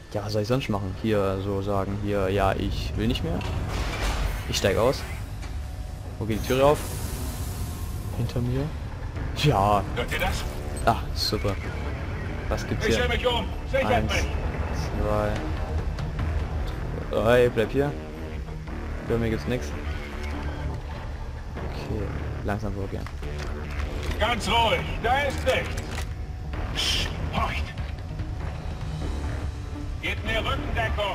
Ja, was soll ich sonst machen? Hier so sagen, hier, ja, ich will nicht mehr. Ich steige aus. Wo geht die Tür auf? Hinter mir. Ja. Hört ihr das? Ah, super. Was gibt's Ich hier? stell mich um. Sichert 1, mich. 2, 3. Bleib hier. Für mir gibt's nichts. Okay, langsam vorgehen. Ganz ruhig. Da ist nichts. Psst, horcht. Gebt mir Rückendeckung.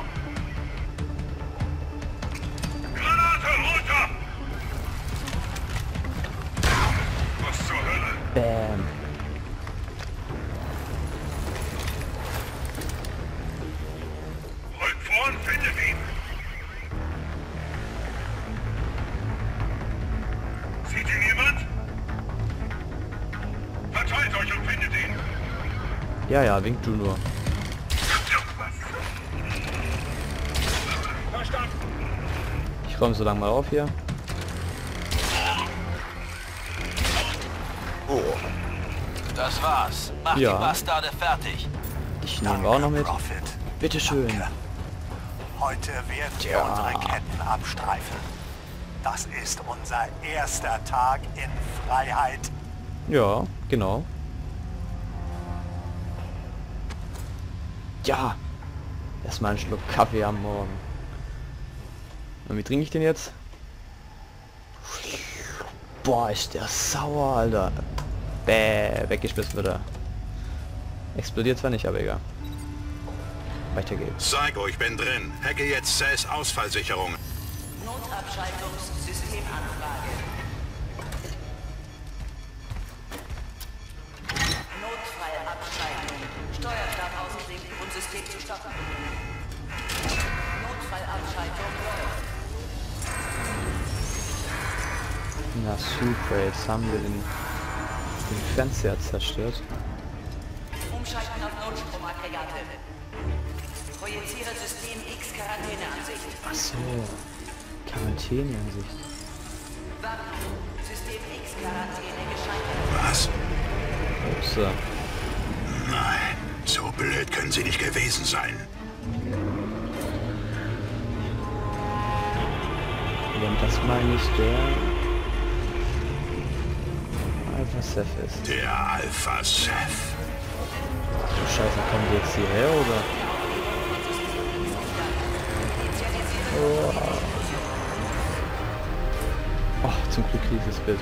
Granate runter! Was zur Hölle? Bam. Rück vor und findet ihn. Sieht ihn jemand? Verteilt euch und findet ihn. Ja, ja, wink du nur. Verstanden. Ich räume so lange mal auf hier. Das war's. Mach Ja. die Bastarde fertig. Ich nehme auch noch mit. Prophet. Bitte schön. Danke. Heute werden wir Ja. unsere Ketten abstreifen. Das ist unser erster Tag in Freiheit. Ja, genau. Ja. Erstmal einen Schluck Kaffee am Morgen. Und wie trinke ich den jetzt? Boah, ist der sauer, Alter. Bäh, weggeschmissen wird er. Explodiert zwar nicht, aber egal. Weiter geht's. Psycho, ich bin drin. Hacke jetzt CES Ausfallsicherung. Notabschaltungssystemanfrage. Notfallabschaltung. Steuerstab ausklinken und System zu stoppen. Notfallabschaltung läuft. Na super, jetzt haben wir den Fernseher zerstört. Umschalten auf Notstromaggregate. Projiziere System X Quarantäneansicht. Ach so. Quarantäneansicht. Warnung. System X Quarantäne gescheitert. Was? Ups. Nein, so blöd können Sie nicht gewesen sein. Wenn das mal nicht der Alpha Ceph ist. Der Alpha Ceph. Du Scheiße, kommen die jetzt hierher oder? Oh. Oh, zum Glück dieses Bild.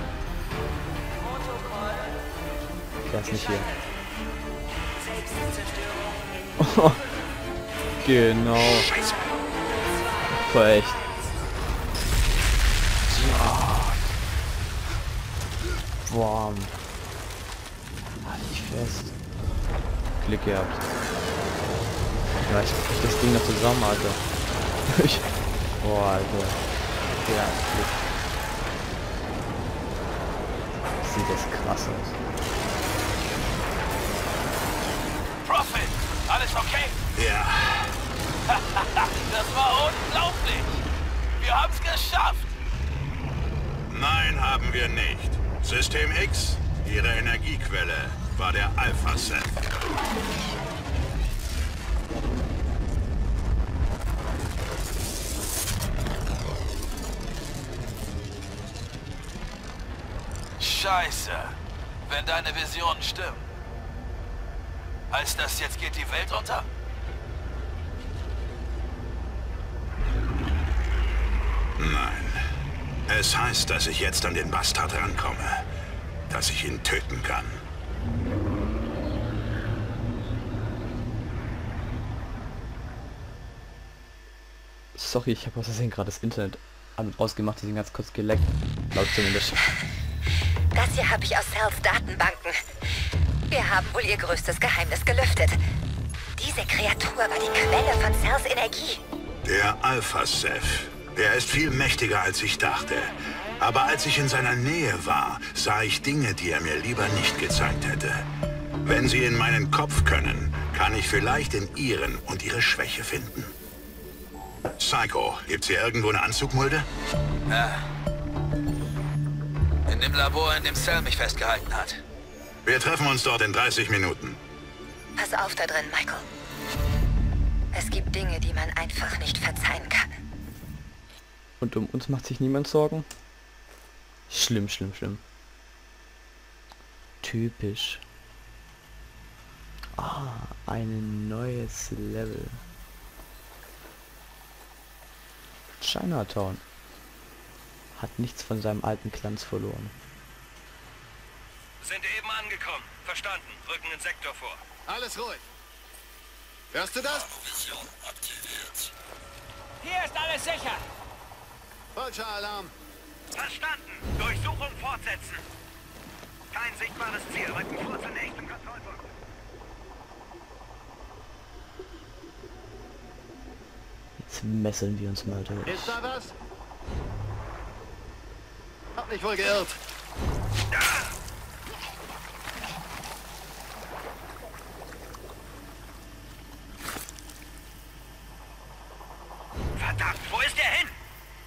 Der ist nicht hier. Oh, genau. Voll echt. Boah. Halt dich fest. Glück gehabt. Ja, ich krieg das Ding noch zusammen, Alter. Boah, Alter. Ja, Glück. Sieht das krass aus. Prophet, alles okay? Ja, Das war unglaublich. Wir haben's geschafft. nein, haben wir nicht. System X, Ihre Energiequelle, war der Alpha Ceph. Scheiße. Wenn deine Visionen stimmen. Heißt das, jetzt geht die Welt unter? Nein. Es heißt, dass ich jetzt an den Bastard rankomme. Dass ich ihn töten kann. Sorry, ich habe aus Versehen gerade das Internet an und ausgemacht, deswegen ganz kurz geleckt. Laut zumindest. Das hier habe ich aus Cells Datenbanken. Wir haben wohl ihr größtes Geheimnis gelüftet. Diese Kreatur war die Quelle von Cells Energie. Der Alpha Ceph. Er ist viel mächtiger, als ich dachte. Aber als ich in seiner Nähe war, sah ich Dinge, die er mir lieber nicht gezeigt hätte. Wenn Sie in meinen Kopf können, kann ich vielleicht in Ihren und Ihre Schwäche finden. Psycho, gibt's hier irgendwo eine Anzugmulde? Ja. In dem Labor, in dem Cell mich festgehalten hat. Wir treffen uns dort in 30 Minuten. Pass auf da drin, Michael. Es gibt Dinge, die man einfach nicht verzeihen kann. Und um uns macht sich niemand Sorgen? Schlimm, schlimm, schlimm. Typisch. Ah, ein neues Level. Chinatown. Hat nichts von seinem alten Glanz verloren. Sind eben angekommen. Verstanden. Rücken in Sektor vor. Alles ruhig. Hörst du das? Hier ist alles sicher. Falscher Alarm. Verstanden. Durchsuchung fortsetzen. Kein sichtbares Ziel. Rücken vor zur nächsten Kontrollpunkt. Jetzt messeln wir uns mal durch. Ist da was? Hab mich wohl geirrt. Verdammt, wo ist der hin?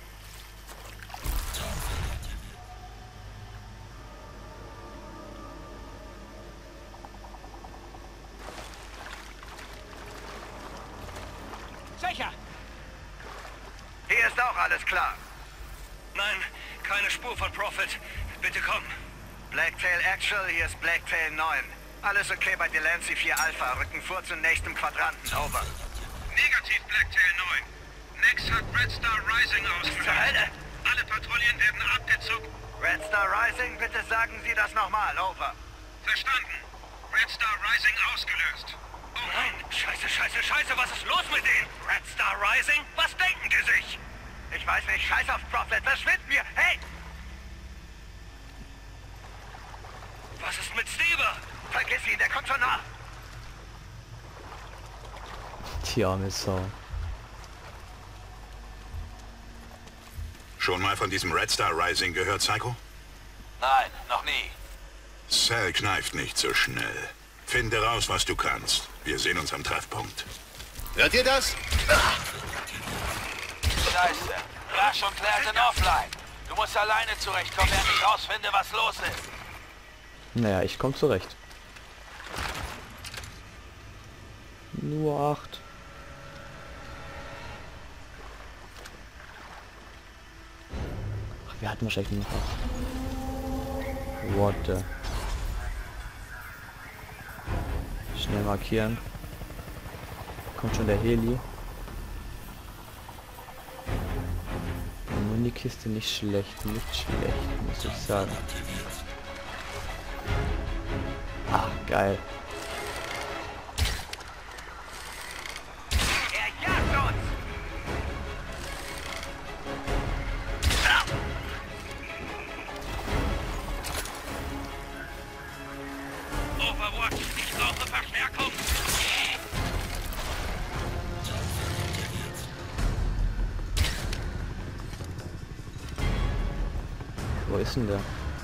Sicher. Hier ist auch alles klar. Nein, keine Spur von Prophet. Bitte komm. Blacktail Actual, hier ist Blacktail 9. Alles okay bei Delancey 4 Alpha. Rücken vor zum nächsten Quadranten. Over. Negativ, Blacktail 9. Nex hat Red Star Rising Zur Hölle? ausgelöst. Alle Patrouillen werden abgezuckt. Red Star Rising, bitte sagen Sie das nochmal. Over. Verstanden. Red Star Rising ausgelöst. Nein, scheiße, scheiße, scheiße. Was ist los mit denen? Red Star Rising? Was denken die sich? Ich weiß nicht, scheiß auf Prophet, verschwind mir! Hey! Was ist mit Stever? Vergiss ihn, der kommt schon nach! Die arme Sau. Schon mal von diesem Red Star Rising gehört, Psycho? Nein, noch nie. Cell kneift nicht so schnell. Finde raus, was du kannst. Wir sehen uns am Treffpunkt. Hört ihr das? Scheiße. Rush und Claire offline. Du musst alleine zurechtkommen, während ich rausfinde, was los ist. Naja, ich komme zurecht. Nur 8. Ach, wir hatten wahrscheinlich nur noch 8. What the? Schnell markieren. Kommt schon der Heli. Die Kiste nicht schlecht, muss ich sagen. Ah, geil. Er jagt uns! Overwatch, ich brauche Verstärkung. Wo ist denn der?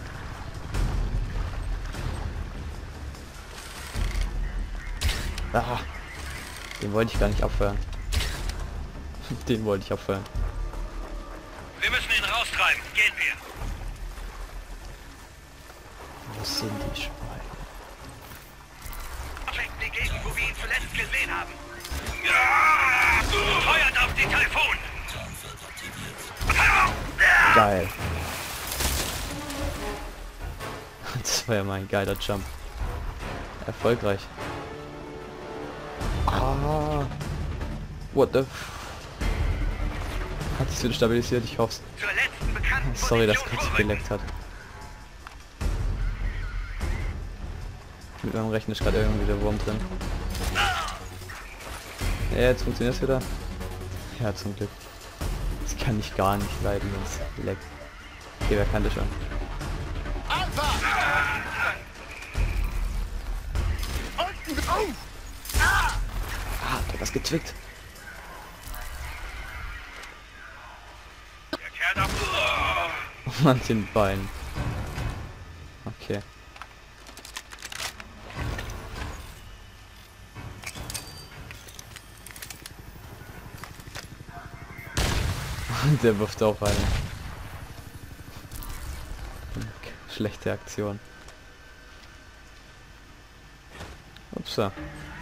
Ah, den wollte ich gar nicht abfeuern. Den wollte ich abfeuern. Wir müssen ihn raustreiben. Gehen wir. Wo sind die Schweine? Checken die Gegend, wo wir ihn zuletzt gesehen haben. Ja! Feuert auf die Taifun! Geil. Das war ja mal ein geiler Jump. Erfolgreich. Ah. What the f... Hat sich wieder stabilisiert, ich hoffe. Zur letzten bekannten Sorry, dass Position kurz vorrücken. geleckt hat. Mit meinem Rechner ist gerade irgendwie der Wurm drin. Ja, jetzt funktioniert es wieder. Ja, zum Glück. Das kann ich gar nicht leiden, wenn es leckt. Okay, wer kann das schon? Alpha! Unten drauf! Ah, der hat was gezwickt. Der Kerl auf... An den Beinen. Okay. Der wirft auch eine. Schlechte Aktion. Upsa.